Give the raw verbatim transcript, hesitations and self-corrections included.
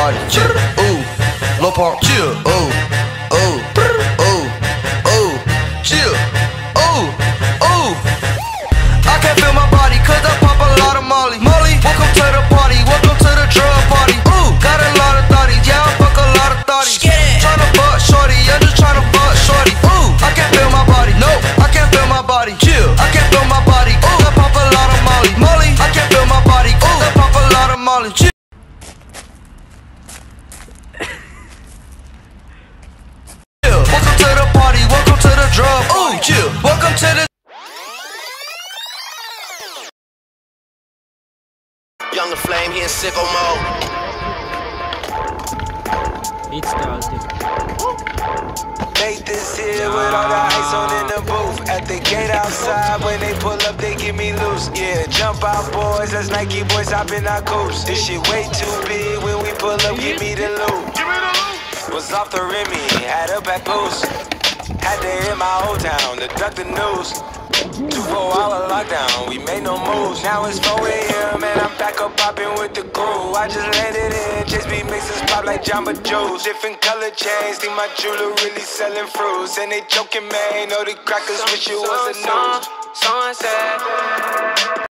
body. Chill, ooh, low pump, chill, ooh, ooh, ooh, ooh, chill, ooh, ooh. I can't feel my body 'cause I pop a lot of Molly. Molly, welcome to the party, welcome to the drug party. Ooh, got a lot of thotties, yeah, I fuck a lot of thotties. Tryna fuck shorty, I'm just tryna fuck shorty. Ooh, I can't feel my body, no, I can't feel my body. Chill, I can't feel my body. Ooh, I pop a lot of Molly. Molly, I can't feel my body. Ooh, I pop a lot of Molly. Chill. Welcome to the party, welcome to the drug party. Ooh, chill, welcome to the Younger Flame here in sicko mode. It's the Make this here with all the ice on in the booth. At the gate outside, when they pull up, they get me loose. Yeah, jump out, boys. That's Nike boys hopping our coops. This shit way too big. When we pull up, give me the loot. Was off the Remy, had up at Boost. Had to hit my old town to duck the news. Two four hour lockdown, we made no moves. Now it's four A M and I'm back up popping with the crew. I just landed in, Chase B mixes pop like Jamba Juice. Different color chains, think my jeweler really selling fruits. And they joking, man, know the crackers wish it was a news. Sunset.